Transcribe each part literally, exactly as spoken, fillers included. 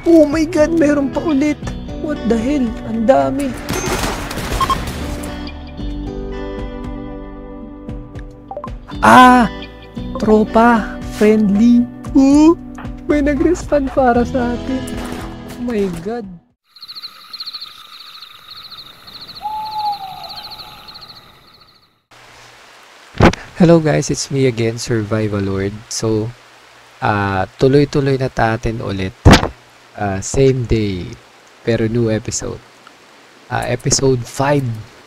Oh my god, meron pa ulit. What the hell? Ang dami. Ah! Tropa! Friendly! Oh! May nag-respond para sa atin. Oh my god. Hello guys, it's me again, Survival Lord. So, uh, tuloy-tuloy na natin ulit. Uh, same day, pero new episode. Uh, episode five.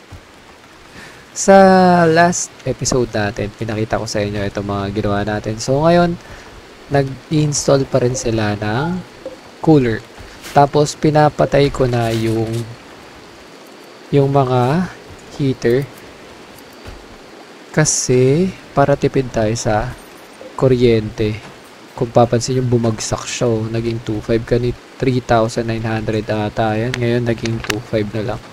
Sa last episode natin, pinakita ko sa inyo itong mga ginawa natin. So, ngayon, nag-install pa rin sila ng cooler. Tapos, pinapatay ko na yung yung mga heater. Kasi, para tipid tayo sa kuryente. Kung papansin yung bumagsak siya, oh, naging two point five kanit three thousand nine hundred ata yan. Ngayon, naging two point five na lang.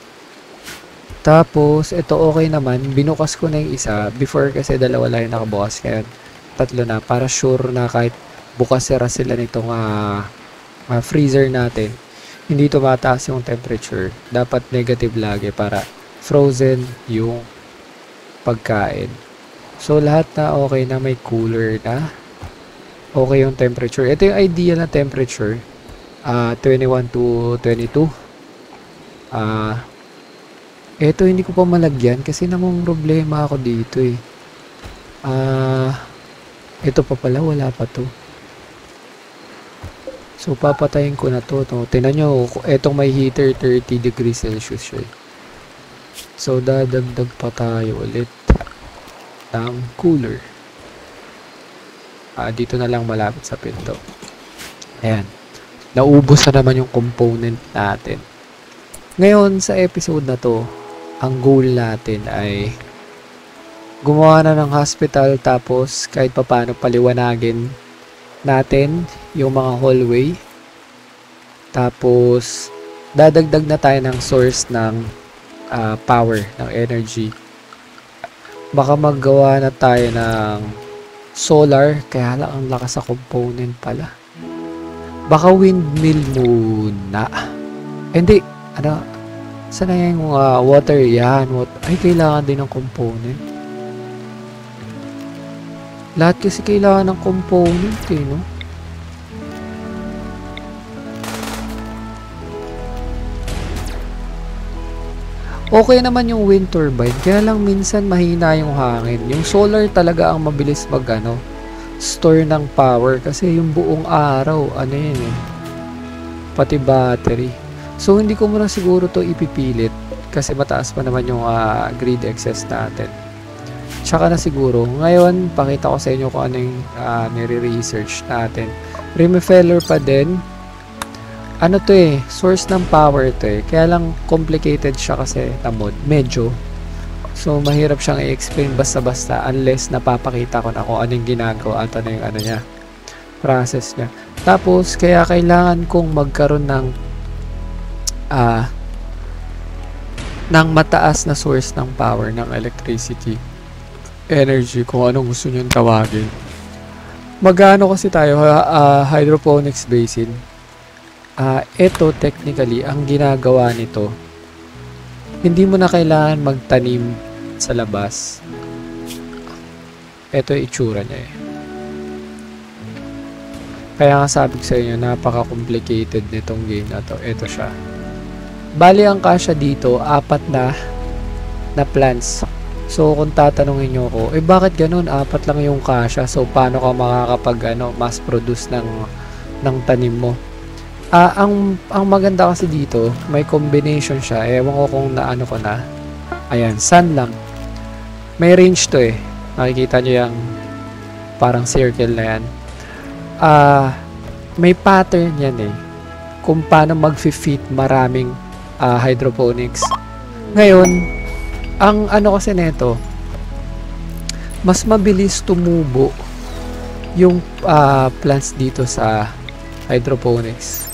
Tapos, ito okay naman. Binukas ko na yung isa. Before kasi dalawa lang yung nakabukas. Kaya, tatlo na. Para sure na kahit bukas sira sila nitong uh, uh, freezer natin, hindi tumataas yung temperature. Dapat negative lagi para frozen yung pagkain. So, lahat na okay na, may cooler na. Okay yung temperature. Ito yung ideal na temperature. Uh, twenty-one to twenty-two. Ah, uh, ito hindi ko pa malagyan kasi namang problema ako dito eh. Ah, uh, ito pa pala, wala pa to. So, papatayin ko na to. to. Tingnan nyo, etong may heater, thirty degrees Celsius siya. So, dadagdag pa tayo ulit ng cooler. Ah, dito na lang malapit sa pinto. Ayan. Naubos na naman yung component natin. Ngayon, sa episode na to, ang goal natin ay gumawa na ng hospital tapos kahit papaano paliwanagin natin yung mga hallway. Tapos, dadagdag na tayo ng source ng uh, power, ng energy. Baka maggawa na tayo ng solar, kaya lang ang lakas sa component pala. Baka windmill muna. Hindi, ano, saan na yung uh, water? Yan, water. Ay, kailangan din ng component. Lahat kasi kailangan ng component eh, no? Okay naman yung wind turbine, kaya lang minsan mahina yung hangin. Yung solar talaga ang mabilis mag ano, store ng power kasi yung buong araw, ano yun eh, pati battery. So hindi ko muna siguro to ipipilit kasi mataas pa naman yung uh, grid excess natin. Tsaka na siguro, ngayon pakita ko sa inyo kung ano yung uh, nire-research natin. Rockefeller pa din. Ano to eh, source ng power to eh. Kaya lang complicated siya kasi na mod, medyo. So mahirap siyang i-explain basta-basta unless napapakita ko na kung anong ginagawa at ano yung ano niya, process niya. Tapos kaya kailangan kong magkaroon ng ah uh, ng mataas na source ng power ng electricity, energy, kung anong gusto niyong tawagin. Magano kasi tayo, uh, hydroponics basin. Uh, ito technically ang ginagawa nito, hindi mo na kailangan magtanim sa labas. Ito yung itsura niya eh. Kaya nga sabi ko sa inyo, napaka-complicated nitong game na to. Ito siya. Bali ang kasya dito, apat na na plants. So kung tatanungin nyo ko, eh bakit ganun? Apat lang yung kasya. So paano ka makakapag ano, mass produce ng, ng tanim mo? Uh, ang ang maganda kasi dito, may combination siya. Ewan ko kung naano ko na. Ayan, sun lang. May range to eh. Nakikita nyo yung parang circle na yan. Uh, may pattern yan eh. Kung paano mag-fit maraming uh, hydroponics. Ngayon, ang ano kasi neto, mas mabilis tumubo yung uh, plants dito sa hydroponics.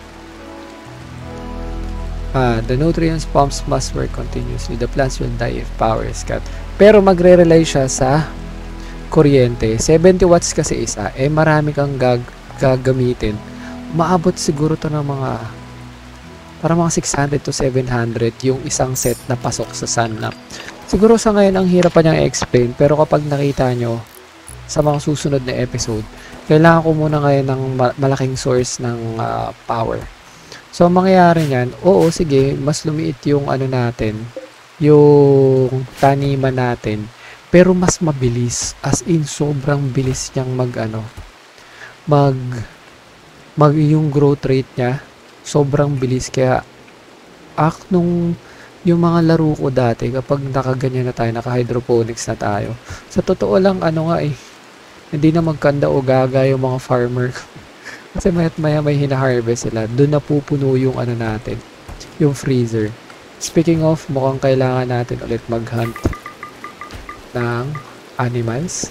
Uh, the nutrients pumps must work continuously. The plants will die if power is cut. Pero magre-rely siya sa kuryente. seventy watts kasi isa. Eh marami kang gag gagamitin. maabot siguro to ng mga para mga six hundred to seven hundred yung isang set na pasok sa Sunlock. Siguro sa ngayon ang hirap pa niyang i-explain, pero kapag nakita nyo sa mga susunod na episode, kailangan ko muna ngayon ng malaking source ng uh, power. So, ang mangyayari niyan, oo, sige, mas lumiit yung ano natin, yung taniman natin, pero mas mabilis, as in, sobrang bilis niyang mag, ano, mag, mag, yung growth rate niya, sobrang bilis, kaya, ak, nung, yung mga laro ko dati, kapag nakaganyan na tayo, naka-hydroponics na tayo, sa totoo lang, ano nga eh, hindi na magkanda o gaga yung mga farmer. Kasi maya't maya may hina-harvest sila. Doon na pupuno yung ano natin, yung freezer. Speaking of, mukhang kailangan natin ulit mag-hunt ng animals.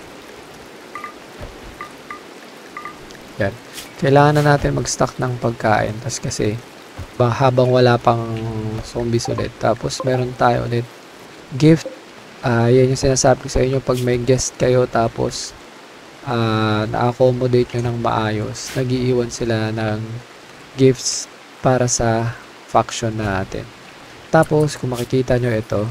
Yan. Kailangan na natin mag-stock ng pagkain. Tapos kasi, ba, habang wala pang zombies ulit. Tapos meron tayo ulit gift. Uh, yan yung sinasabi ko sa inyo pag may guest kayo tapos Uh, na-accommodate nyo ng maayos, nag-iiwan sila ng gifts para sa faction natin. Tapos, kung makikita nyo ito,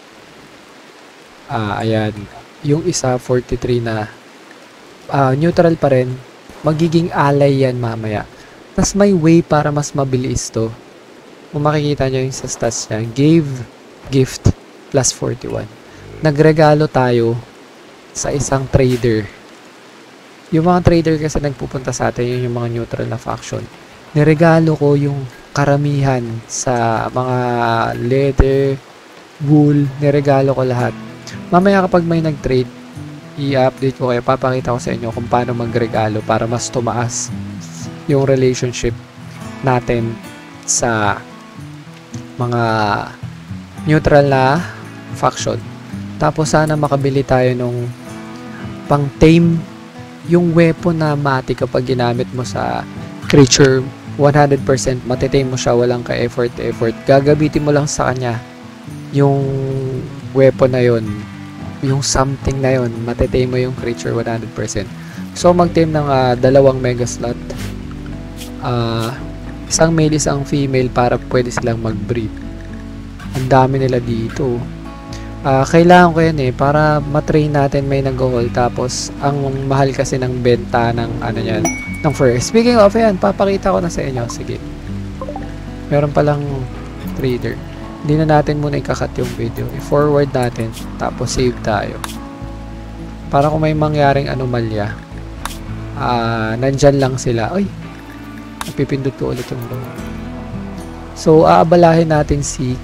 uh, ayan, yung isa, forty-three na, uh, neutral pa rin, magiging ally yan mamaya. Tapos may way para mas mabilis to. Kung makikita nyo yung sa stats niya, gave gift plus forty-one. Nagregalo tayo sa isang trader. Yung mga trader kasi nagpupunta sa atin, yun yung mga neutral na faction. Niregalo ko yung karamihan sa mga leather, wool, niregalo ko lahat. Mamaya kapag may nag-trade, i-update ko kayo, papakita ko sa inyo kung paano magregalo para mas tumaas yung relationship natin sa mga neutral na faction. Tapos sana makabili tayo nung pang tame yung weapon na mati kapag ginamit mo sa creature, one hundred percent matitame mo siya, walang ka-effort effort. Gagabitin mo lang sa kanya yung weapon na yon, yung something na yon, matitame mo yung creature one hundred percent. So mag-tame ng uh, dalawang mega slot, uh, isang male, isang female, para pwede silang mag-breed. Ang dami nila dito. Uh, kailangan ko yan eh, para matrain natin may nag-haul. Tapos, ang mahal kasi ng benta ng ano yan, ng fur. Speaking of yan, papakita ko na sa inyo. Sige. Meron palang trader. Hindi na natin muna ikakat yung video. I-forward natin, tapos save tayo. Para kung may mangyaring anomalya, uh, nandyan lang sila. Ay, napipindot ko ulit yung logo. So, aabalahin natin si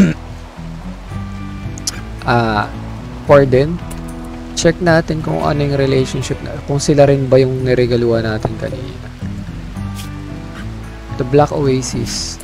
Ah, uh, Corden. Check natin kung ano yung relationship na, kung sila rin ba yung niregaluhan natin kanina. The Black Oasis.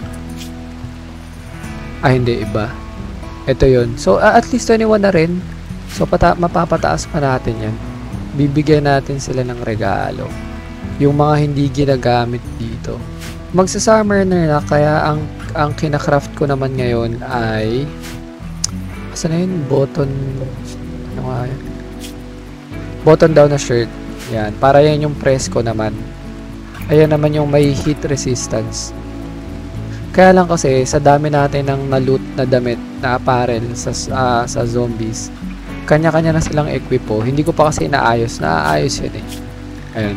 Ah, hindi, iba. Ito yun. So, uh, at least twenty-one na rin. So, pata mapapataas pa natin yan. Bibigyan natin sila ng regalo. Yung mga hindi ginagamit dito. Magsa-summoner na, kaya ang, ang kinakraft ko naman ngayon ay saan na yun? Button ano nga yun? Button down na shirt. Yan. Para yan yung press ko naman. Ayan naman yung may heat resistance. Kaya lang kasi sa dami natin ng na-loot na damit na apparel sa, uh, sa zombies, kanya-kanya na silang equipo. Hindi ko pa kasi inaayos. Naaayos yun eh. Ayan.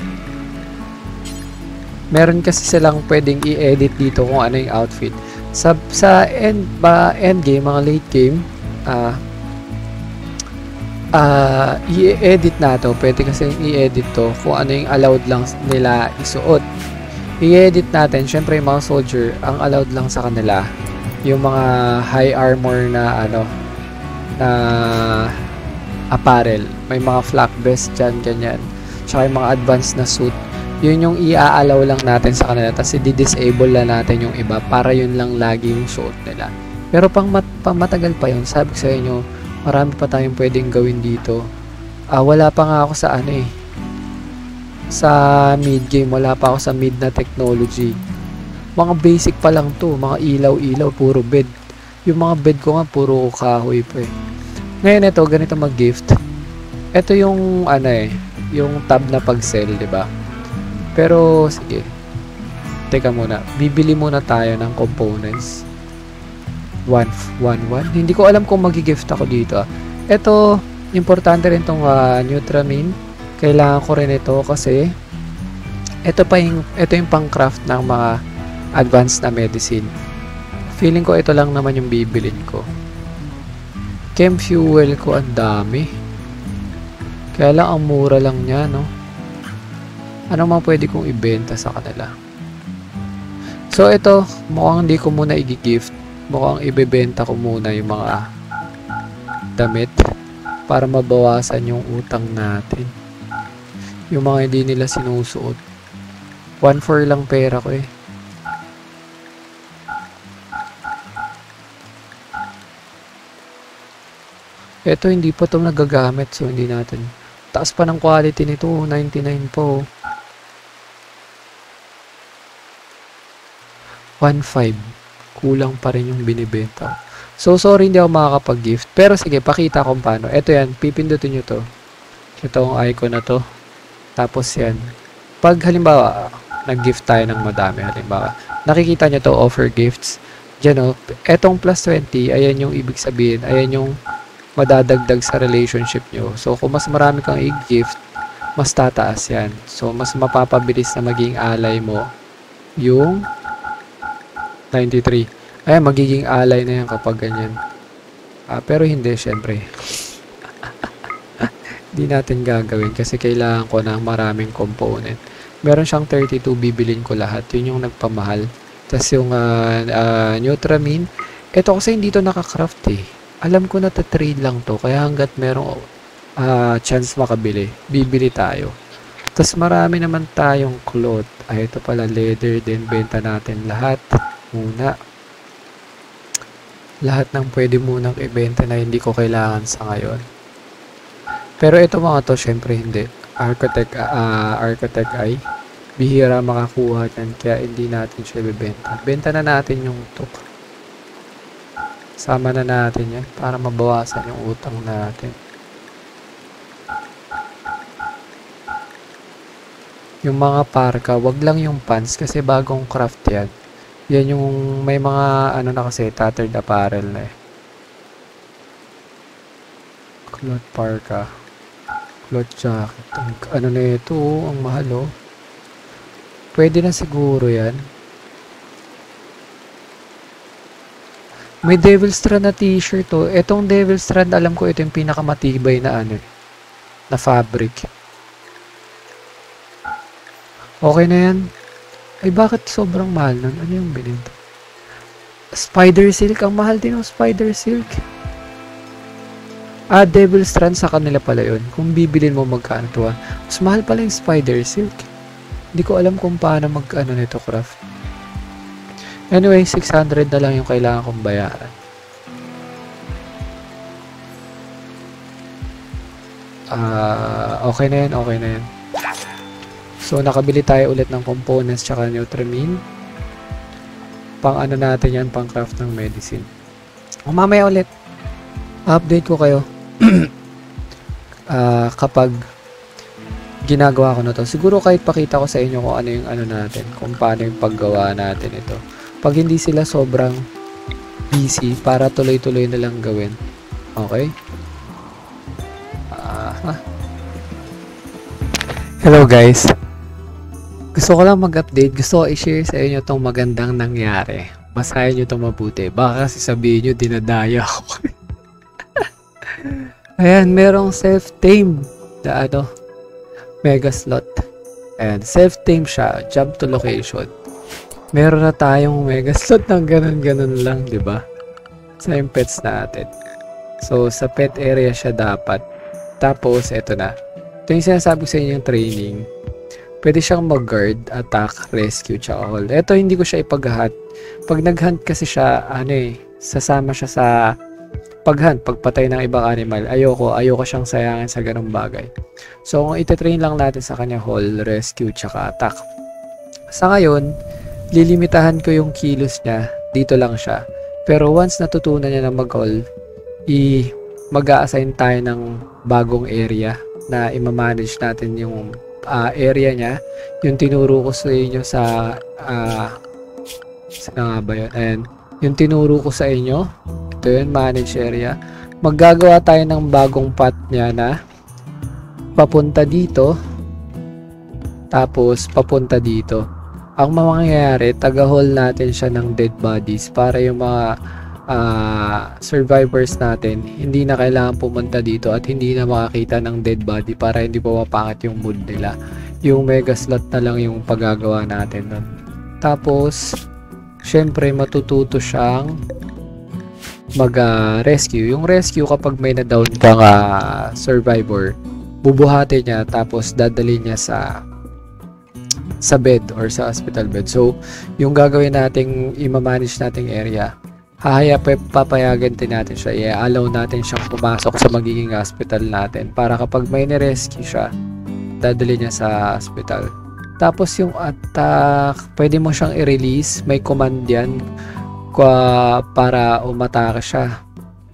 Meron kasi silang pwedeng i-edit dito kung ano yung outfit. Sa, sa end, ba, end game, mga late game, ah, uh, uh, i-edit na to. Pwede kasi i-edit to kung ano yung allowed lang nila isuot. I-edit natin, syempre yung mga soldier, ang allowed lang sa kanila, yung mga high armor na, ano, na apparel. May mga flak vest dyan, ganyan. Tsaka yung mga advanced na suit. Yun yung i-allow lang natin sa kanila, tapos i-disable na natin yung iba para yun lang lagi yung suot nila. Pero pang, mat pang matagal pa yun, sabi ko sa inyo, marami pa tayong pwedeng gawin dito. Ah, wala pa nga ako sa ano eh, sa mid game, wala pa ako sa mid na technology. Mga basic pa lang to, mga ilaw-ilaw, puro bed. Yung mga bed ko nga, puro kahoy pa eh. Ngayon ito, ganito mag-gift. Ito yung ano eh, yung tab na pag-sell, di ba? Pero, sige. teka muna. Bibili muna tayo ng components. one, one, one. Hindi ko alam kung magigift ako dito. Ito, importante rin itong uh, Nutramine. Kailangan ko rin ito kasi ito pa yung, ito yung pang-craft ng mga advanced na medicine. Feeling ko ito lang naman yung bibilin ko. Chem fuel ko ang dami. Kaya lang ang mura lang niya, no? Ano mga pwede kong ibenta sa kanila? So ito, mukhang hindi ko muna i-gift. Mukhang ibebenta ko muna yung mga damit para mabawasan yung utang natin. Yung mga hindi nila sinusuot. one four lang pera ko eh. Ito hindi pa ito nagagamit, so hindi natin. Taas pa ng quality nito, ninety-nine po. one five. Kulang pa rin yung binibenta. So, sorry hindi ako makakapag-gift. Pero sige, pakita ko paano. Ito yan, pipindutin nyo to. Itong icon na to. Tapos yan. Pag halimbawa, nag-gift tayo ng madami. Halimbawa, nakikita nyo to, offer gifts. Diyan o, etong plus twenty, ayan yung ibig sabihin. Ayan yung madadagdag sa relationship nyo. So, kung mas marami kang i-gift, mas tataas yan. So, mas mapapabilis na maging alay mo yung ninety-three. Ay, magiging alay na yan kapag ganyan. Ah, pero hindi, syempre. Hindi natin gagawin kasi kailangan ko ng maraming component. Meron siyang thirty-two, bibilin ko lahat. Yun yung nagpamahal. Tapos yung uh, uh, Nutramine. Ito kasi hindi to nakakraft eh. Alam ko na ta-trade lang to. Kaya hanggat merong uh, chance makabili, bibili tayo. Tapos marami naman tayong cloth. Ay, ito pala leather din. Benta natin lahat. Muna. Lahat ng pwede munang ibenta na hindi ko kailangan sa ngayon. Pero ito mga to, syempre hindi. Architect, uh, architect ay bihira makakuha yan. Kaya hindi natin siya bibenta. Benta na natin yung to. Sama na natin yan para mabawasan yung utang natin. Yung mga parka, wag lang yung pants kasi bagong craft yan. Yan yung may mga ano na kasi tattered apparel na eh. Cloth parka. Cloth jacket. Ang, ano na ito, ang mahal oh. Pwede na siguro yan. May Devil Strand na t-shirt oh. Etong Devil Strand, alam ko ito yung pinakamatibay na ano eh. Na fabric. Okay na yan. Ay, bakit sobrang mahal nun? Ano yung binenta? Spider Silk. Ang mahal din ng Spider Silk. Ah, Devil Strand sa kanila pala yun. Kung bibilin mo magkano to ah. Mas mahal pala yung Spider Silk. Hindi ko alam kung paano mag-ano nito craft. Anyway, six hundred na lang yung kailangan kong bayaran. Ah, okay na yan, okay na yan. So, nakabili tayo ulit ng components tsaka Nutramine. Pang ano natin yan, pang craft ng medicine. O, mamaya ulit. Update ko kayo. uh, kapag ginagawa ko na to. Siguro kahit pakita ko sa inyo kung ano yung ano natin. Kung paano yung paggawa natin ito. Pag hindi sila sobrang busy, para tuloy-tuloy na lang gawin. Okay? Uh, huh? Hello guys. Gusto ko lang mag-update. Gusto ko i-share sa inyo itong magandang nangyari. Basahin nyo itong mabuti. Baka kasi sabihin nyo, dinadaya ako. Ayan, merong self-tame na ano, mega slot. Ayan, self-tame siya. Jump to location. Meron na tayong mega slot ng ganun-ganun lang, di ba? Sa yung pets natin. So, sa pet area siya dapat. Tapos, eto na. Ito yung sinasabi ko sa inyo yung training. Pwede siyang mag-guard, attack, rescue, tsaka all. Ito, hindi ko siya ipag-hunt. Pag nag-hunt kasi siya, ano eh, sasama siya sa pag-hunt, pagpatay ng ibang animal. Ayoko, ayoko siyang sayangin sa ganung bagay. So, kung ititrain lang natin sa kanya, haul, rescue, tsaka attack. Sa ngayon, lilimitahan ko yung kilos niya. Dito lang siya. Pero once natutunan niya na mag-haul, i- mag-a-assign tayo ng bagong area na i-manage natin yung uh, area niya. Yung tinuro ko sa inyo sa uh, saan nga ba yun? Ayan. Yung tinuro ko sa inyo. Ito yun, manage area. Maggagawa tayo ng bagong path niya na papunta dito. Tapos, papunta dito. Ang mangyayari, taga-haul natin siya ng dead bodies para yung mga uh, survivors natin, hindi na kailangan pumunta dito at hindi na makakita ng dead body para hindi pa mapangit yung mood nila. Yung mega slot na lang yung paggagawa natin nun. Tapos, syempre, matututo siyang mag-rescue. Uh, yung rescue, kapag may na-down kang uh, survivor, bubuhati niya tapos dadali niya sa sa bed or sa hospital bed. So, yung gagawin nating i-manage nating area, hahaya papayagan din natin siya. I-allow natin siyang pumasok sa magiging hospital natin para kapag may ni-rescue siya, dadali niya sa hospital. Tapos yung attack, pwede mo siyang i-release. May command yan kwa, para umatake siya.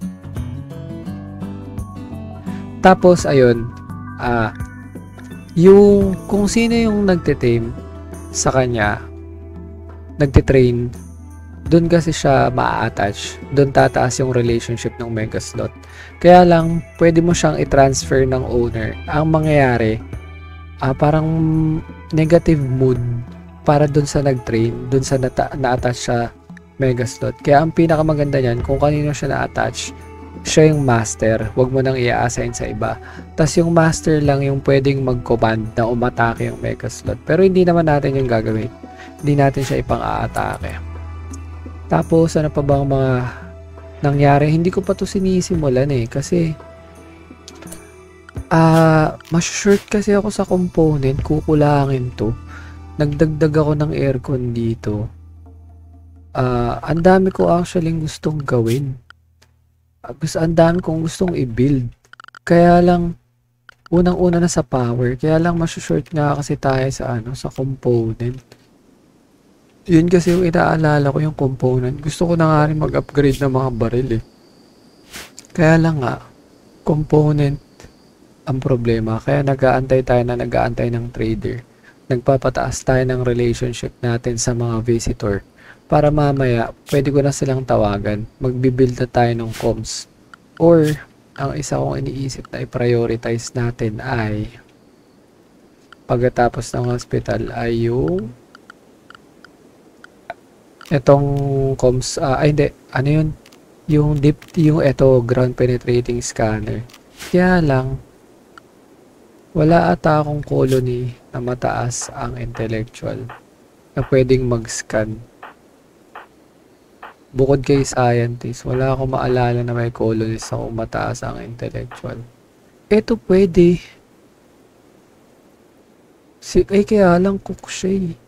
Tapos, ayun, ah, yung kung sino yung nagte-tame sa kanya, nagte-train, doon kasi siya ma-attach. Doon tataas yung relationship ng mega slot. Kaya lang, pwede mo siyang i-transfer ng owner. Ang mangyayari, ah, parang negative mood para doon sa nag-train, doon sa na-attach sa mega slot. Kaya ang pinakamaganda niyan, kung kanino siya na-attach, siya yung master. Huwag mo nang i-assign sa iba. Tapos yung master lang yung pwedeng mag-command na umatake yung mega slot. Pero hindi naman natin yung gagawin. Hindi natin siya ipang-aatake. Tapos ano pa bang mga nangyari? Hindi ko pa to sinisimulan eh. Kasi ah uh, mas-short kasi ako sa component. Kukulangin to. Nagdagdag ako ng aircon dito. Ah, uh, ang dami ko actually gustong gawin. Gusto, ang dami kong gustong i-build. Kaya lang, unang-una na sa power. Kaya lang, masyashort nga kasi tayo sa, ano, sa component. Yun kasi yung inaalala ko yung component. Gusto ko na nga rin mag-upgrade ng mga baril eh. Kaya lang nga, component ang problema. Kaya nag-aantay tayo na nag-aantay ng trader. Nagpapataas tayo ng relationship natin sa mga visitor. Para mamaya, pwede ko na silang tawagan. Magbibuild na tayo ng comms. Or, ang isa kong iniisip na i-prioritize natin ay pagkatapos ng hospital ay yung etong comms, uh, ay hindi, ano yun? Yung deep, yung eto, ground penetrating scanner. Kaya lang, wala ata akong colony na mataas ang intellectual na pwedeng mag-scan. Bukod kay scientist, wala akong maalala na may colonist akong mataas ang intellectual. Ito pwede. Si, ay kaya lang cook siya eh.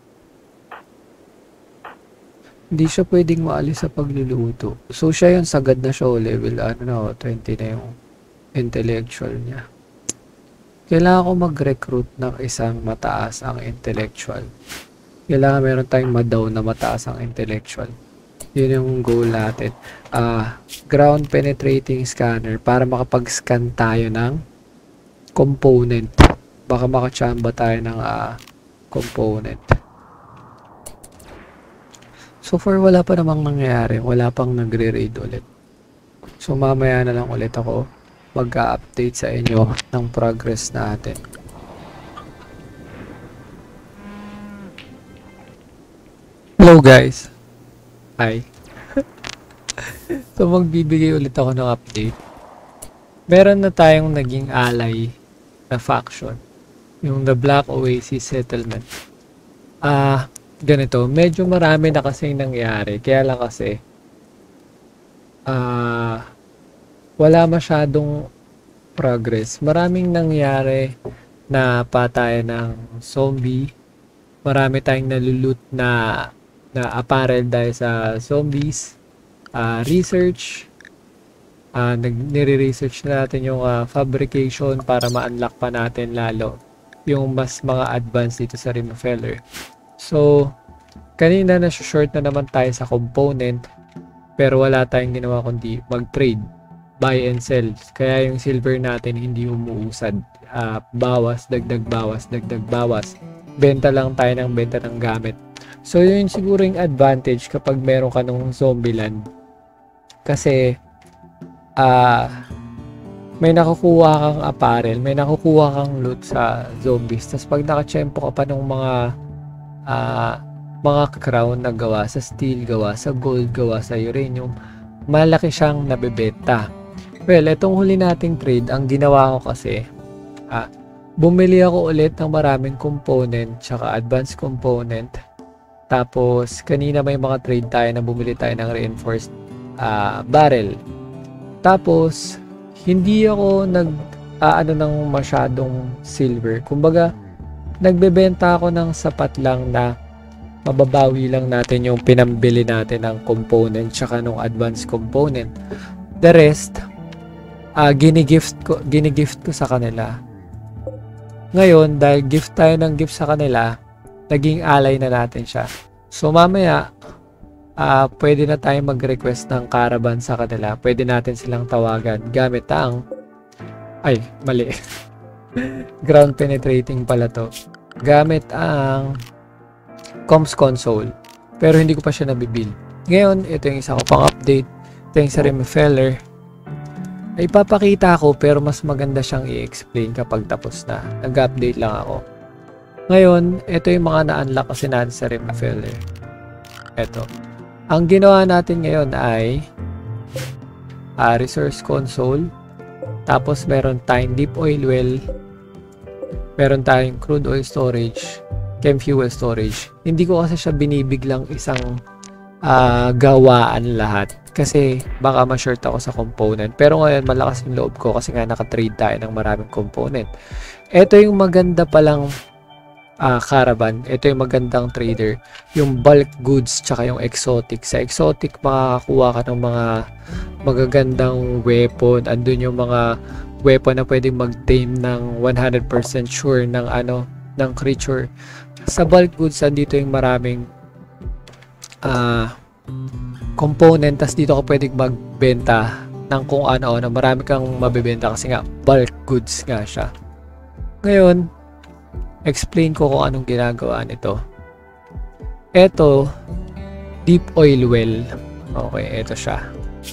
Hindi siya pwedeng maalis sa pagluluto. So siya yung sagad na show level, ano na, twenty na yung intellectual niya. Kailangan ko mag-recruit ng isang mataas ang intellectual. Kailangan meron tayong madaw na mataas ang intellectual. Yun yung goal natin. Uh, ground penetrating scanner para makapag-scan tayo ng component. Baka makachamba tayo ng uh, component. So far, wala pa namang nangyayari. Wala pang nagre-raid ulit. So mamaya na lang ulit ako mag-update sa inyo ng progress natin. Hello guys! Hi. So magbibigay ulit ako ng update. Meron na tayong naging ally na faction. Yung The Black Oasis Settlement. Ah, uh, ganito. Medyo marami na kasing nangyari. Kaya lang kasi ah uh, wala masyadong progress. Maraming nangyari na patay ng zombie. Marami tayong nalulot na na apparel dahil sa zombies, uh, research, uh, nire-research na natin yung uh, fabrication para ma-unlock pa natin lalo yung mas mga advanced dito sa Remofeller. So, kanina na short na naman tayo sa component pero wala tayong ginawa kundi mag-trade, buy and sell. Kaya yung silver natin hindi umuusad. uh, bawas, dagdag bawas, dagdag bawas. Benta lang tayo ng benta ng gamit. So yun siguro yung advantage kapag meron ka ng Zombieland. Kasi ah uh, may nakukuha kang apparel, may nakukuha kang loot sa zombies. Tapos pag nakachempo ka pa ng mga uh, mga crown na gawa sa steel, gawa sa gold, gawa sa uranium, malaki siyang nabebenta. Well, itong huli nating trade, ang ginawa ko kasi, ah, bumili ako ulit ng maraming component, tsaka advanced component. Tapos, kanina may mga trade tayo na bumili tayo ng reinforced uh, barrel. Tapos, hindi ako nag uh, ano ng masyadong silver. Kumbaga, nagbebenta ako ng sapat lang na mababawi lang natin yung pinambili natin ng component tsaka ng advanced component. The rest, uh, gini-gift ko, gini-gift ko sa kanila. Ngayon, dahil gift tayo ng gift sa kanila, naging ally na natin siya. So, mamaya, Uh, pwede na tayo mag-request ng caravan sa kanila. Pwede natin silang tawagan gamit ang ay, mali. Ground penetrating pala to. Gamit ang comms console. Pero hindi ko pa siya nabibuild. Ngayon, ito yung isa ko pang update. Ito yung sa Remifeller. Ay papakita ko pero mas maganda siyang i-explain kapag tapos na. Nag-update lang ako. Ngayon, ito yung mga na-unlock kasi natin sa Remifeller. Ito. Ang ginawa natin ngayon ay uh, resource console, tapos meron tayong deep oil well, meron tayong crude oil storage, chem fuel storage. Hindi ko kasi siya binibiglang isang uh, gawaan lahat kasi baka ma-short ako sa component. Pero ngayon malakas yung loob ko kasi nga naka-trade tayo ng maraming component. Ito yung maganda palang Uh, caravan. Ito yung magandang trader. Yung bulk goods tsaka yung exotic. Sa exotic makakakuha ka ng mga magagandang weapon. Andun yung mga weapon na pwedeng mag-tame ng one hundred percent sure ng ano, ng creature. Sa bulk goods, andito yung maraming uh, component. Tas dito ka pwedeng magbenta ng kung ano-ano. Marami kang mabibenta kasi nga bulk goods nga siya. Ngayon, explain ko kung anong ginagawa nito. Ito, deep oil well. Okay, ito siya.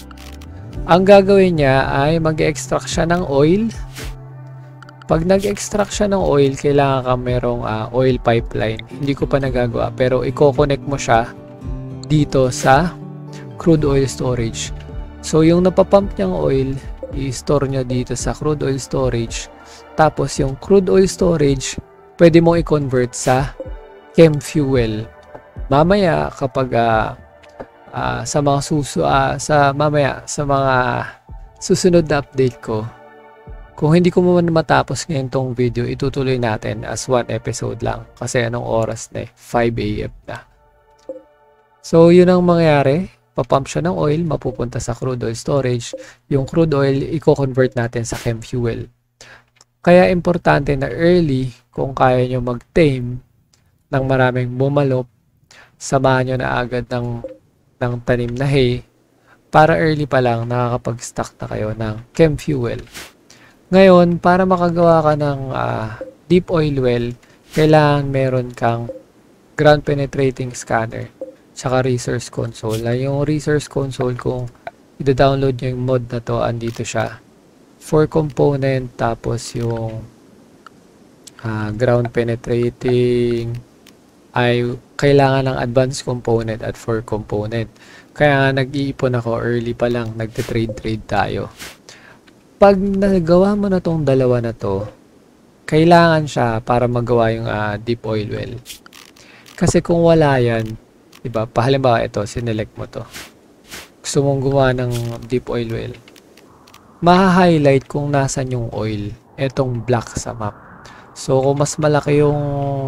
Ang gagawin niya ay mag-extract siya ng oil. Pag nag-extract siya ng oil, kailangan ka merong uh, oil pipeline. Hindi ko pa nagagawa, pero i-connect mo siya dito sa crude oil storage. So, yung napapump niyang oil, i-store niya dito sa crude oil storage. Tapos, yung crude oil storage, pwede mo i-convert sa chem fuel. Mamaya kapag uh, uh, sa mga susu uh, sa mamaya sa mga susunod na update ko, kung hindi ko man matapos ngayon tong video, itutuloy natin as one episode lang kasi anong oras na eh, five A M na. So yun ang mangyayari, papump siya ng oil, mapupunta sa crude oil storage. Yung crude oil i-convert natin sa chem fuel. Kaya importante na early, kung kaya nyo mag-tame ng maraming bumalop, samahan nyo na agad ng, ng tanim na hay para early pa lang nakakapag-stock na kayo ng chem fuel. Ngayon, para makagawa ka ng uh, deep oil well, kailangan meron kang ground penetrating scanner tsaka resource console. Yung resource console, kung i-download nyo yung mod na to, andito siya. four component, tapos yung uh, ground penetrating ay kailangan ng advanced component at four component. Kaya nga nag-iipon ako early pa lang, nagte-trade-trade tayo. Pag nagawa mo na tong dalawa na to, kailangan siya para magawa yung uh, deep oil well. Kasi kung wala yan, diba, pahalimbawa ito, sinelect mo to. Gusto mong gumawa ng deep oil well. Maha-highlight kung nasan yung oil, etong black sa map. So kung mas malaki yung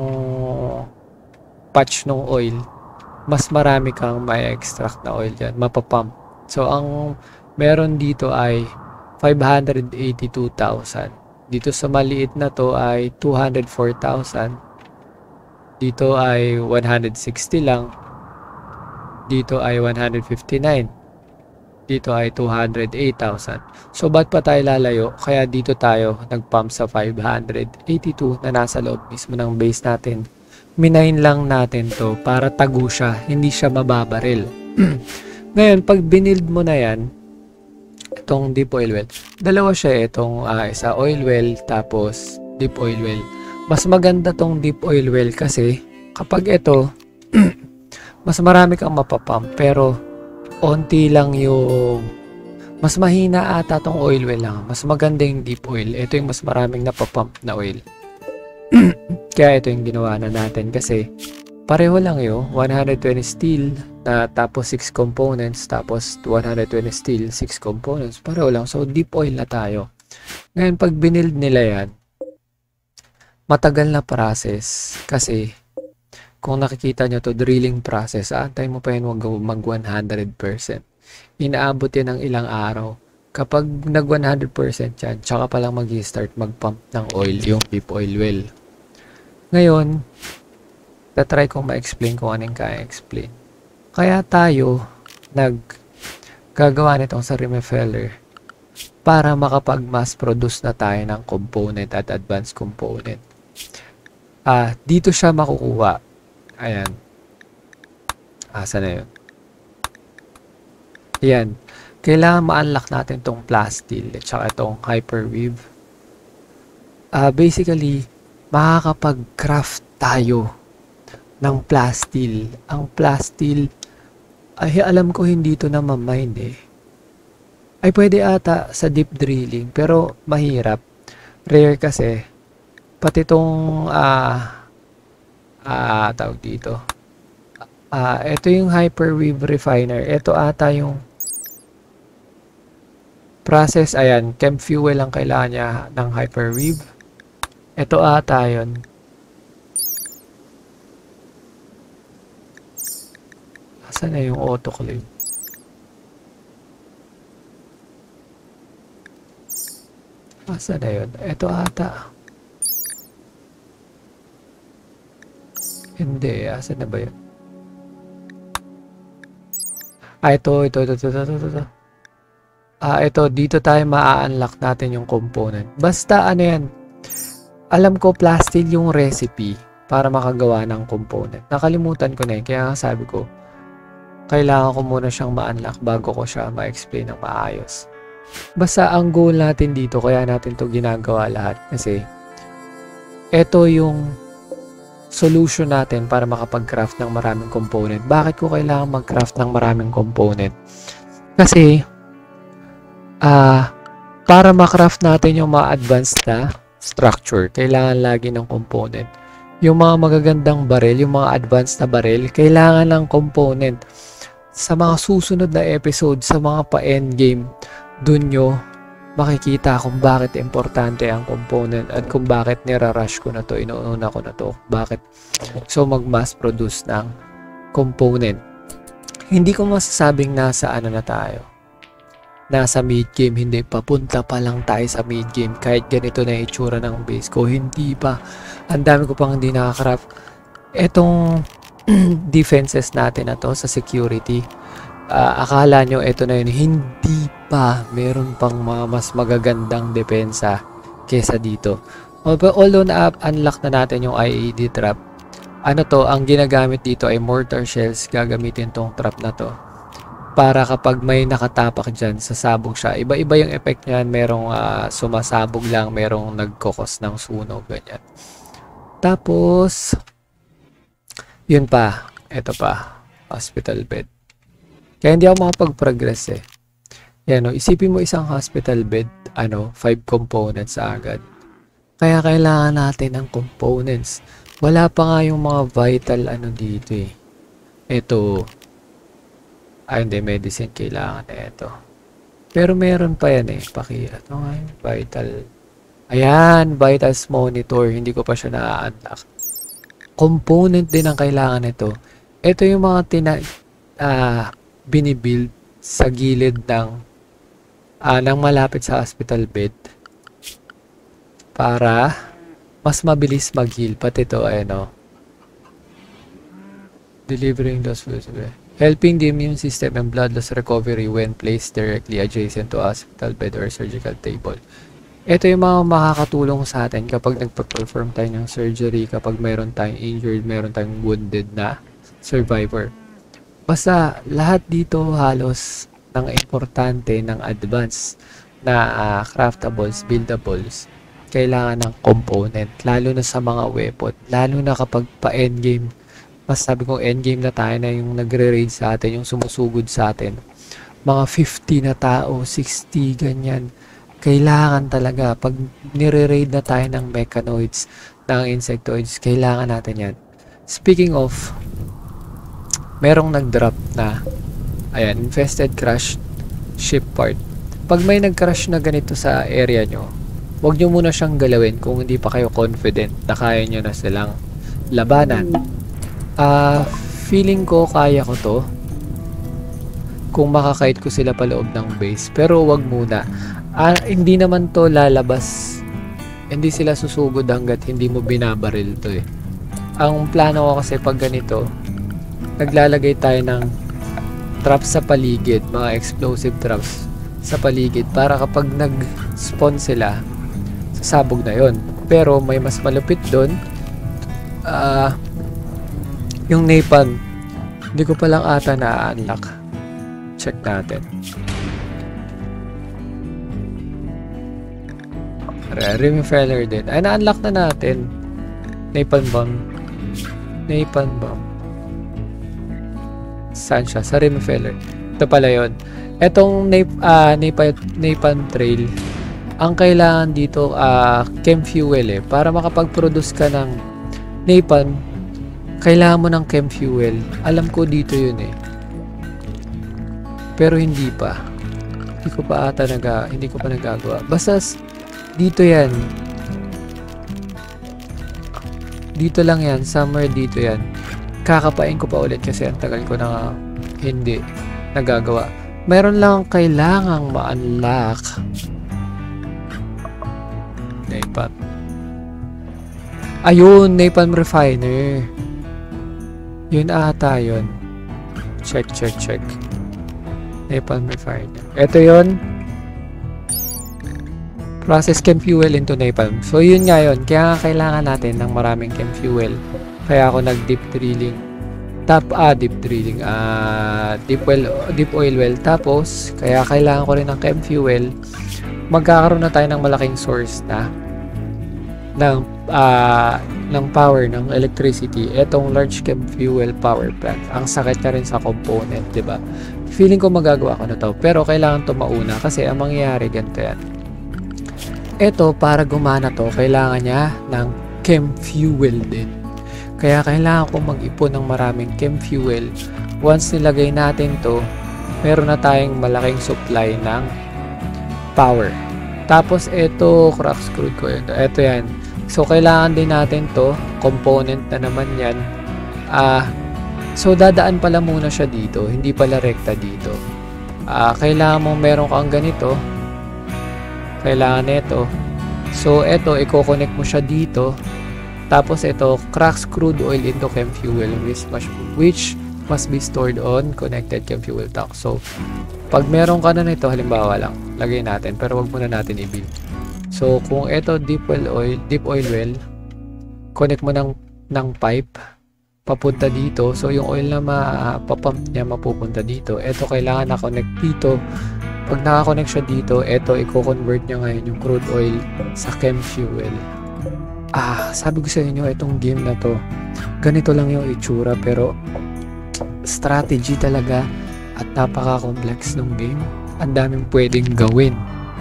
patch ng oil, mas marami kang may extract na oil dyan, mapapump. So ang meron dito ay five hundred eighty-two thousand. Dito sa maliit na to ay two hundred four thousand. Dito ay one hundred sixty lang. Dito ay one hundred fifty-nine. dito ay two hundred eight thousand. So, ba't pa tayo lalayo? Kaya dito tayo nag-pump sa five hundred eighty-two na nasa loob mismo ng base natin. Minain lang natin to para tago siya, hindi siya mababaril. Ngayon, pag binild mo na yan, itong deep oil well, dalawa siya, itong uh, isa oil well, tapos deep oil well. Mas maganda tong deep oil well kasi kapag ito, mas marami kang mapapump, pero onti lang yung, mas mahina ata tong oil well lang. Mas maganda yung deep oil. Ito yung mas maraming napapump na oil. Kaya ito yung ginawa na natin kasi pareho lang yun. one hundred twenty steel na tapos six components, tapos one hundred twenty steel, six components. Pareho lang. So, deep oil na tayo. Ngayon, pag binild nila yan, matagal na process kasi kung nakikita nyo to drilling process, aantay mo pa yun mag one hundred percent. Inaabot yan ng ilang araw. Kapag nag one hundred percent yan, tsaka pa lang mag-start mag-pump ng oil, yung deep oil well. Ngayon, tatry kong ma-explain kung anong kaya explain. Kaya tayo nag-gagawa nitong sa Rockefeller para makapag-mass produce na tayo ng component at advanced component. Ah, dito siya makukuha. Ayan. Asa na yun? Ayan. Kailangan ma-unlock natin tong plastil at saka itong hyperweave. Ah, basically, makakapag-craft tayo ng plastil. Ang plastil, ay alam ko hindi ito na mamine eh. Ay pwede ata sa deep drilling, pero mahirap. Rare kasi. Pati itong, ah, ah, tawag dito. Ah, ito yung hyperweave refiner. Ito ata yung process. Ayan, chem fuel ang kailangan niya ng hyperweave. Ito ata yun. Asan na yung autoclave? Asan na yun? Ito ata. Hindi. Asan na ba yun? Ah, ito, ito, ito, ito, ito, ito, ito. Ah, ito. Dito tayo ma-unlock natin yung component. Basta, ano yan? Alam ko, plastil yung recipe para makagawa ng component. Nakalimutan ko na yun. Kaya sabi ko, kailangan ko muna siyang ma-unlock bago ko siya ma-explain ng maayos. Basta ang goal natin dito, kaya natin to ginagawa lahat. Kasi, ito yung solution natin para makapag-craft ng maraming component. Bakit ko kailangan mag-craft ng maraming component? Kasi, ah, uh, para ma-craft natin yung mga advanced na structure, kailangan lagi ng component. Yung mga magagandang baril, yung mga advanced na baril, kailangan ng component. Sa mga susunod na episode, sa mga pa-endgame, dun nyo makikita kung bakit importante ang component at kung bakit nirarush ko na to, inuuna ko na to, bakit so mag-mass produce ng component. Hindi ko masasabing nasa ano na tayo, nasa mid-game, hindi, papunta pa lang tayo sa mid-game. Kahit ganito na itsura ng base ko, hindi pa. Ang dami ko pang hindi nakakraft. Etong defenses natin na to sa security, uh, akala nyo ito na yun, hindi pa. Meron pang mga mas magagandang depensa kesa dito. Although na-unlock na natin yung I E D trap, ano to, ang ginagamit dito ay mortar shells. Gagamitin tong trap na to para kapag may nakatapak dyan, sasabog siya. Iba-iba yung effect niyan. Merong uh, sumasabog lang, merong nagkokos ng sunog, ganyan. Tapos, yun pa. Ito pa. Hospital bed. Kaya hindi ako makapag-progress eh. Yan o, isipin mo isang hospital bed, ano, five components agad. Kaya kailangan natin ng components. Wala pa nga yung mga vital ano dito eh. Ito, ay hindi, medicine kailangan na ito. Pero meron pa yan eh. Paki, ano nga yung vital. Ayan, vitals monitor. Hindi ko pa siya na-unlock. Component din ang kailangan nito. Ito yung mga tina, uh, binibuild sa gilid ng, uh, ng malapit sa hospital bed. Para mas mabilis mag-heal. Pati ito, ayun o. Delivering those foods. helping the immune system and blood loss recovery when placed directly adjacent to a hospital bed or surgical table. Ito yung mga makakatulong sa atin kapag nagpa-perform tayo ng surgery, kapag mayroon tayong injured, mayroon tayong wounded na survivor. Basta lahat dito halos ng importante ng advanced na uh, craftables, buildables, kailangan ng component, lalo na sa mga weapon, lalo na kapag pa-endgame. Mas sabi kong endgame na tayo na yung nagre-raid sa atin, yung sumusugod sa atin. Mga fifty na tao, sixty, ganyan. Kailangan talaga, pag nire-raid na tayo ng mechanoids, ng insectoids, kailangan natin yan. Speaking of, merong nag-drop na, ayan, infested crash ship part. Pag may nag-crash na ganito sa area nyo, huwag nyo muna siyang galawin kung hindi pa kayo confident na kaya nyo na silang labanan. Ah, uh, feeling ko kaya ko to kung makakait ko sila pa loob ng base, pero wag muna. Ah, hindi naman to lalabas, hindi sila susugod hanggat hindi mo binabaril to eh. Ang plano ko kasi pag ganito, naglalagay tayo ng traps sa paligid, mga explosive traps sa paligid, para kapag nag-spawn sila, sasabog na yon. Pero may mas malupit doon, ah uh, yung napalm, hindi ko palang ata na-unlock. Check natin. Rim Feller din. Ay, na-unlock na natin. Napalm bomb. Napalm bomb. Saan siya? Sa Rim Feller. Ito pala yun. Etong nap uh, napalm, napalm trail, ang kailangan dito, uh, chem fuel eh. Para makapag-produce ka ng napalm, kailangan mo ng chem fuel. Alam ko dito yun eh. Pero hindi pa. Hindi ko pa ata naga, hindi ko pa nagagawa. Basta dito yan. Dito lang yan. Somewhere dito yan. Kakapain ko pa ulit kasi ang tagal ko na hindi nagagawa. Meron lang kailangang ma-unlock. Napalm. Ayun, napalm refiner. Yun ata yun. Check, check, check. Napalm refiner. Ito yun. Process chem fuel into napalm. So yun nga yun. Kaya nga kailangan natin ng maraming chem fuel. Kaya ako nag deep drilling. Tap, ah, deep drilling. Ah, deep well, deep oil well. Tapos, kaya kailangan ko rin ng chem fuel. Magkakaroon na tayo ng malaking source na ng uh, ng power, ng electricity. Etong large chem fuel power plant, ang sakit na rin sa component, di ba? Feeling ko magagawa ko na to, pero kailangan to mauna kasi ang mangyayari ganito yan. Eto, para gumana to, kailangan niya ng chem fuel din. Kaya kailangan ko mag-ipon ng maraming chem fuel. Once nilagay natin to, meron na tayong malaking supply ng power. Tapos ito, crack screw ko ito. Ito yan. So kailangan din natin to, component na naman yan. Ah, uh, so dadaan pala muna siya dito, hindi pala rekta dito. Ah, uh, kailangan mo meron kang ganito. Kailangan nito. So ito, i-connect mo siya dito. Tapos ito, crack screwed oil into chem fuel which must, which must be stored on connected chem fuel tank. So pag meron ka na nito, halimbawa lang, lagay natin, pero wag muna natin i-build. So, kung ito deep well oil, deep oil well, connect mo ng, ng pipe, papunta dito. So, yung oil na mapapump niya, mapupunta dito. Ito, kailangan na-connect dito. Pag naka-connect siya dito, ito, i-convert niya ngayon yung crude oil sa chem fuel. Ah, sabi ko sa inyo, itong game na to, ganito lang yung itsura, pero strategy talaga. At napaka-complex ng game. Ang daming pwedeng gawin.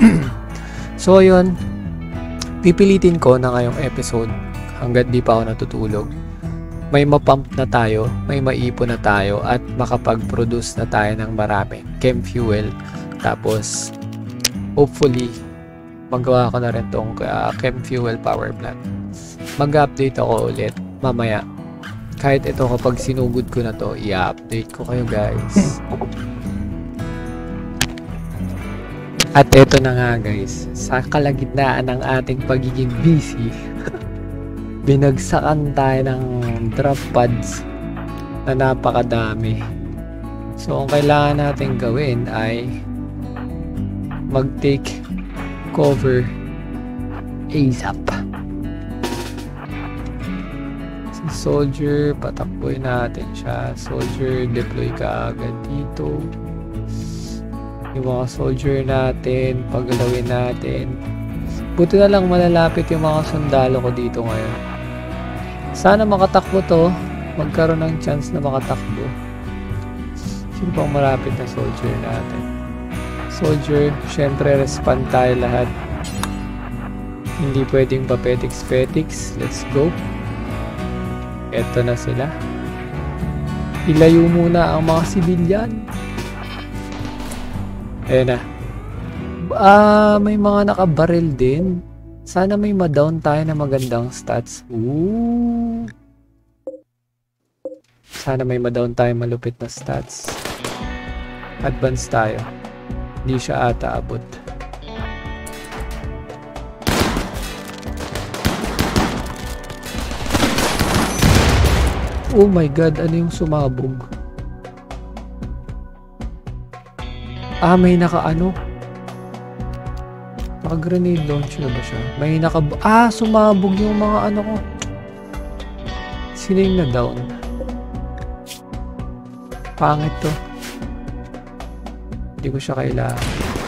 So, yun. Pipilitin ko na ngayong episode hanggat di pa ako natutulog. May mapump na tayo, may maipon na tayo, at makapag-produce na tayo ng maraming chem fuel. Tapos, hopefully, magawa ko na rin tong uh, chem fuel power plant. Mag-update ako ulit mamaya. Kahit ito, kapag sinugod ko na to, i-update ko kayo guys. At ito na nga guys, sa kalagitnaan ng ating pagiging busy, binagsakan tayo ng drop pods na napakadami. So, ang kailangan natin gawin ay mag-take cover ASAP. Si soldier, patakboy natin siya. Soldier, deploy ka agad dito. Yung mga soldier natin, pagalawin natin. Buti na lang malalapit yung mga sundalo ko dito ngayon. Sana makatakbo to. Magkaroon ng chance na makatakbo. Sino pang malapit na soldier natin? Soldier, syempre respond tayo lahat. Hindi pwedeng papetiks-petiks. Let's go. Eto na sila. Ilayo muna ang mga sibilyan. Ayan na. Ah, may mga nakabaril din. Sana may ma-down tayo na magandang stats. Ooh. Sana may ma-down tayo malupit na stats. Advance tayo. Hindi siya ata abot. Oh my god, ano yung sumabog? Ah, may naka-ano? Naka-grenade launcher ba siya? May naka... Ah, sumabog yung mga ano ko. Sino yung na-down? Pangit to. Hindi ko siya kailangan.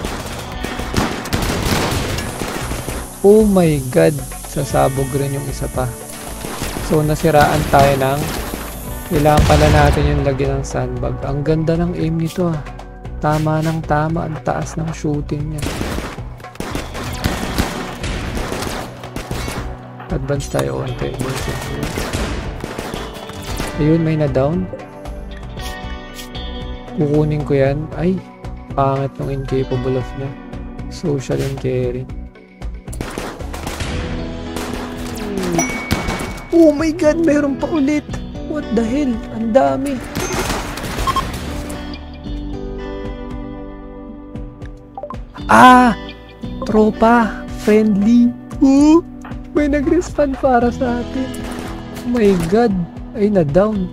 Oh my god, sasabog rin yung isa pa. So, nasiraan tayo ng... Kailangan pala natin yung lagyan ng sandbag. Ang ganda ng aim nito ah. Tama ng tama. Ang taas ng shooting niya. Advance tayo onte. Ayun, may na-down. Kukunin ko yan. Ay, pangit ng incapable of niya. Social and caring. Oh my god, meron pa ulit. What the hell? Ang dami. Ah! Tropa. Friendly. Uh, may nag-respond para sa atin. Oh my god. Ay, na-down.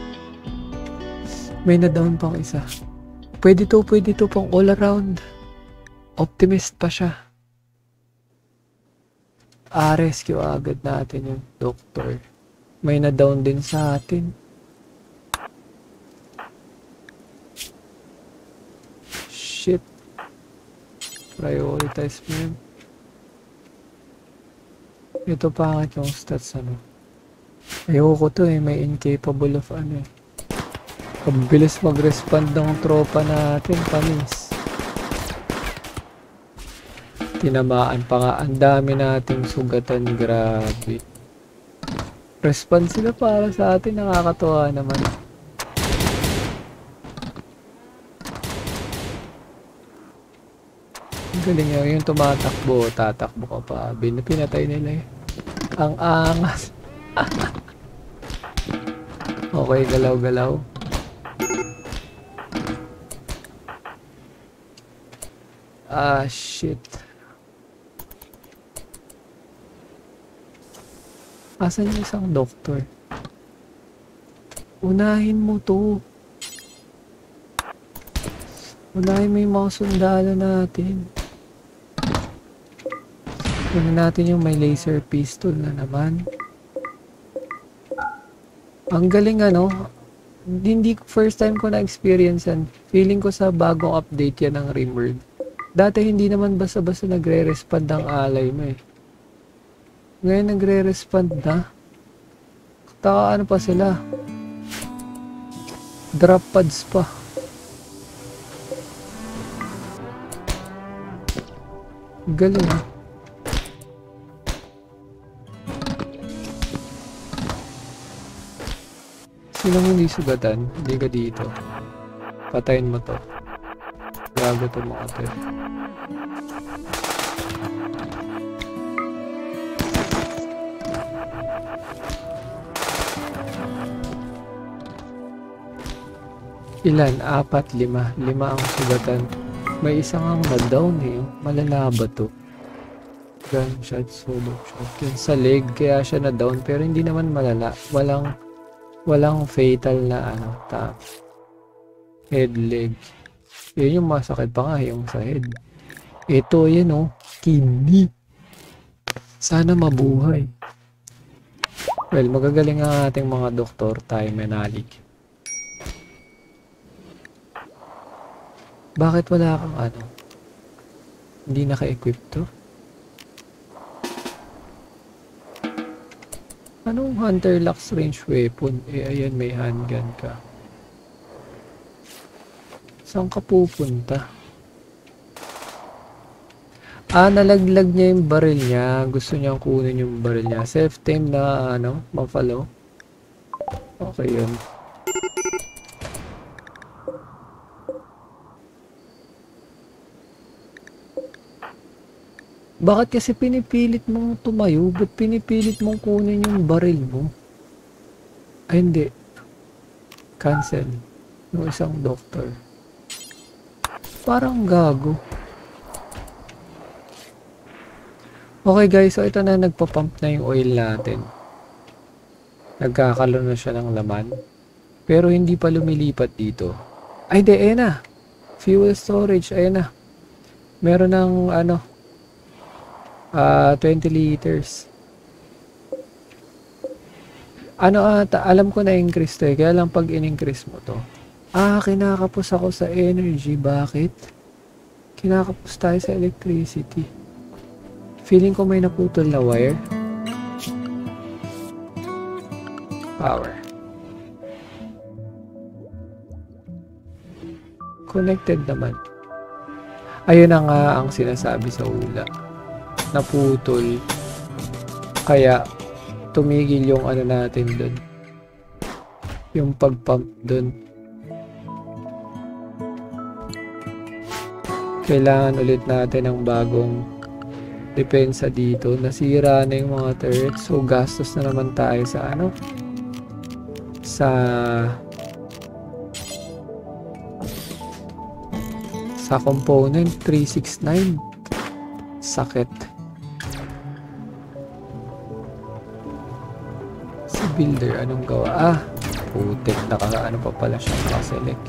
May na-down pang isa. Pwede to, pwede to pang all around. Optimist pa siya. Ah, rescue agad natin yung doctor. May na-down din sa atin. Shit. Prioritize mo yun. Ito pangit yung stats ano. Ayoko to eh. May incapable of ano eh. Pagbilis mag-respond ng tropa natin. Panis. Tinamaan pa nga. Ang dami nating sugatan. Grabe. Respond sila para sa atin. Nakakatuwa naman. Ang galing yun. Yung tumatakbo. Tatakbo ka pa. Pinatay nila eh. Ang angas. Okay, galaw-galaw. Ah, shit. Asan yung isang doktor? Unahin mo to. Unahin mo yung mga sundalo natin. Unahin natin yung may laser pistol na naman. Ang galing ano. Hindi first time ko na-experience yan. Feeling ko sa bagong update yan ng Rimworld. Dati hindi naman basta-basta nagre-respond ang alay mo eh. Ngayon nagre-respond na. Taka ano pa sila. Drop pads pa. Galing ah. Sinong hindi sugatan? Hindi ka dito. Patayin mo to. Gago to mga to. Ilan? Apat, lima. Lima ang sugatan. May isang ang na-down eh. Malala ba to? Gunshot, solo shot. Yan sa leg, kaya siya na-down. Pero hindi naman malala. Walang, walang fatal na ano, tap. Head, leg. Yun yung masakit pa nga, yung sa head. Ito, yan oh. Kidney. Sana mabuhay. Well, magagaling ang ating mga doktor, tayo menalig. Bakit wala kang ano? Hindi naka-equip to? Anong Hunter Lux range weapon? Eh, ayan, may handgun ka. Saan ka pupunta? Ah, nalaglag niya yung baril niya. Gusto niyang kunin yung baril niya. Self-tame na, ano, ma-follow. Okay yun. Bakit kasi pinipilit mong tumayo? Ba't pinipilit mong kunin yung baril mo? Ay, hindi. Cancel. Yung isang doctor. Parang gago. Okay guys, so ito na, nagpa-pump na yung oil natin. Nagkakaroon na siya ng laman. Pero hindi pa lumilipat dito. Ay, di, ayan na. Fuel storage, ayan na. Meron ng, ano, uh, twenty liters. Ano ata, alam ko na increase to eh. Kaya lang pag in-increase mo to. Ah, kinakapos ako sa energy. Bakit? Kinakapos tayo sa electricity. Feeling ko may naputol na wire. Power. Connected naman. Ayun na nga ang sinasabi sa hula. Naputol. Kaya tumigil yung ano natin dun. Yung pag-pump dun. Kailangan ulit natin ng bagong depensa dito. Nasira na yung mga turrets. So gastos na naman tayo sa ano? Sa sa component three sixty-nine. Sakit. Sa builder, anong gawa? Ah, putik. Naka ano pa pala siya. Nakaselect.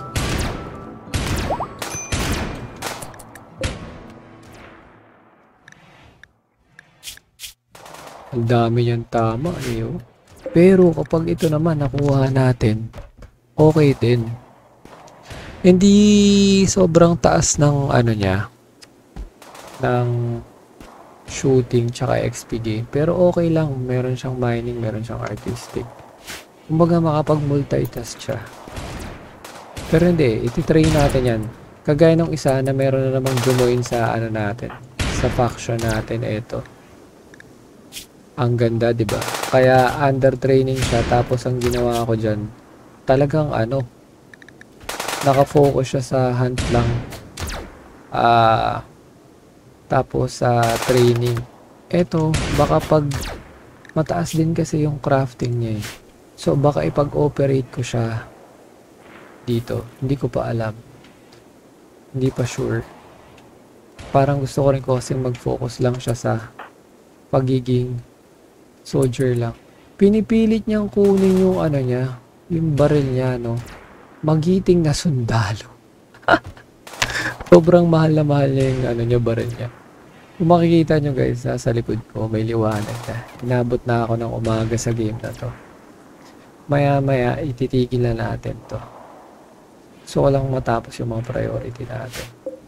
Ang dami niyang tama eh. Oh. Pero kapag ito naman nakuha natin, okay din. Hindi sobrang taas ng ano niya, ng shooting tsaka X P G. Pero okay lang. Meron siyang mining, meron siyang artistic. Kumbaga makapag-multitask siya. Pero hindi, ititrain natin yan. Kagaya nung isa na meron na namang join sa ano natin, sa faction natin, eto. Ang ganda, 'di ba? Kaya under training siya, tapos ang ginawa ko diyan, talagang ano, naka-focus siya sa hunt lang. Ah, uh, tapos sa uh, training. Eto, baka pag mataas din kasi yung crafting niya eh. So baka ipag-operate ko siya dito. Hindi ko pa alam. Hindi pa sure. Parang gusto ko rin kasi mag-focus lang siya sa pagiging soldier lang. Pinipilit niyang kunin yung ano niya, yung baril niya, no? Magiting na sundalo. Sobrang mahal na mahal niya yung ano niya, baril niya. Kung makikita nyo guys, sa likod ko, may liwanag na. Inabot na ako ng umaga sa game na to. Maya maya, ititigil na natin to. So, walang matapos yung mga priority natin.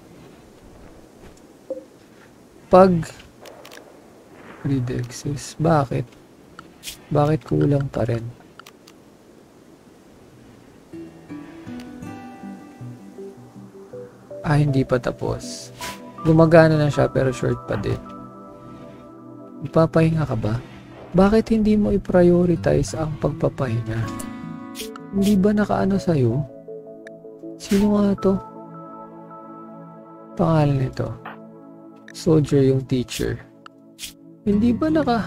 Pag Redexis. Bakit? Bakit kulang pa rin? Ah, hindi pa tapos. Gumagana na siya pero short pa din. Ipapahinga ka ba? Bakit hindi mo i-prioritize ang pagpapahinga? Hindi ba nakaano sa'yo? Sino nga to? Pangalan nito. Soldier yung teacher. Hindi ba naka...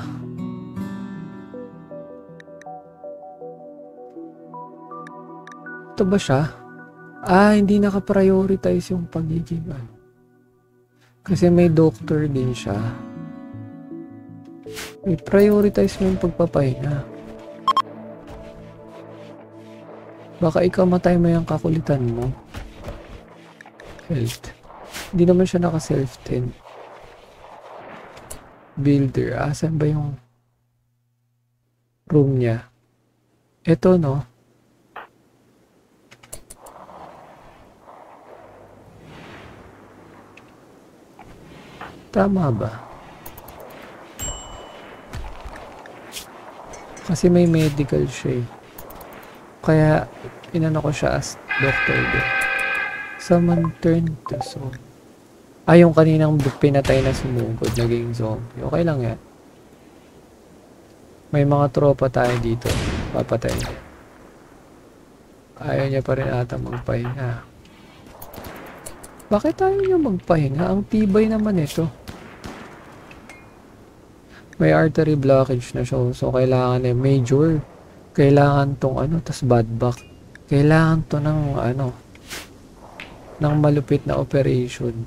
Ito ba siya? Ah, hindi naka-prioritize yung pagiging ano. Kasi may doctor din siya. May prioritize mo yung pagpapahinga. Baka ikaw matay mo yung kakulitan mo. Health. Hindi naman siya naka-self-tend. Builder. Asan ba yung room niya? Ito, no? Tama ba? Kasi may medical siya eh. Kaya, inano ko siya as doctor din. Someone turned to zombie. Ah, yung kaninang pinatay na sumugod, naging zombie. Okay lang yan. May mga tropa tayo dito. Papatay niya. Ayaw niya pa rin ata magpahinga. Bakit ayaw niya magpahinga? Ang tibay naman ito. May artery blockage na siya. So, kailangan eh, major. Kailangan tong ano, tas bad back. Kailangan to ng ano, ng malupit na operation.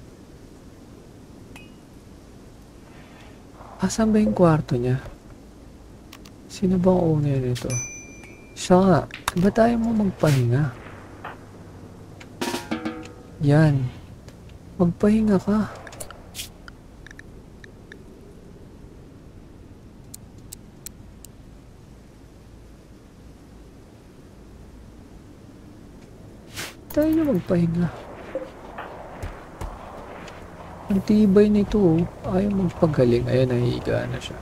Asan ba yung kwarto niya? Sino bang owner nito? Siya nga. Ba't tayo mo magpahinga? Yan. Magpahinga ka. Tayo na magpahinga. Ang tibay nito, oh. Ayaw magpagaling. Ayun, nahihiga na siya.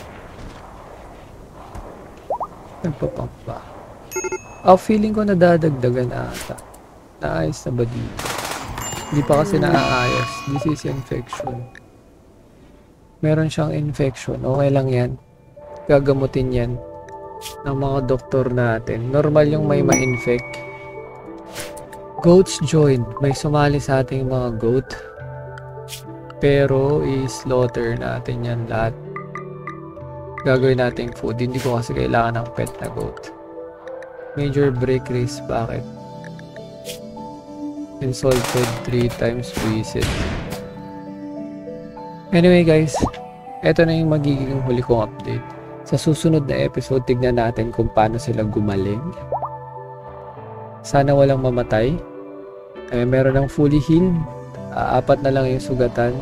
Nagpapump pa. Oh, feeling ko nadadagdagan ata. Naayos na ba dito? Hindi pa kasi naaayos. This is infection. Meron siyang infection. Okay lang yan. Gagamutin yan ng mga doktor natin. Normal yung may ma-infect. Goats joined. May sumali sa ating mga goat. Pero i-slaughter natin yan lahat. Gagawin natin food. Hindi ko kasi kailangan ng pet na goat. Major break risk. Bakit? Insulted three times visit. Anyway guys, eto na yung magiging huli kong update. Sa susunod na episode, tignan natin kung paano sila gumaling. Sana walang mamatay. Eh, meron ng fully healed. Uh, apat na lang yung sugatan.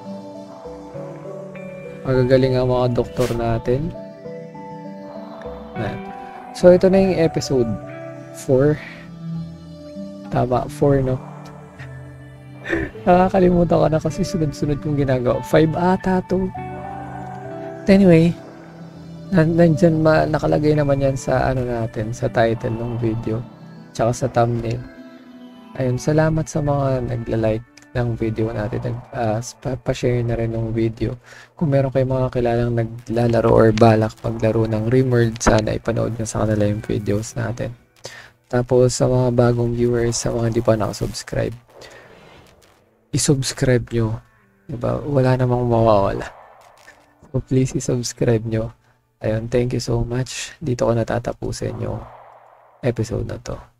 Magagaling ang mga doktor natin. Ayan. So, ito na yung episode four. Tama, four, no? Nakakalimutan ka na kasi sunod-sunod kong ginagawa. five ata to. Anyway, nandyan ma nakalagay naman yan sa ano natin, sa title ng video. Tsaka sa thumbnail. Ayun, salamat sa mga nagla-like ng video natin. Nag, uh, pa-share na rin ng video. Kung meron kayong mga kilalang naglalaro or balak paglaro ng Rimworld, sana ipanood nyo sa kanila yung videos natin. Tapos sa mga bagong viewers, sa mga hindi pa nakasubscribe, i-subscribe nyo. Diba? Wala namang mawawala. So please i-subscribe nyo. Ayun, thank you so much. Dito ko natatapusin yung episode na to.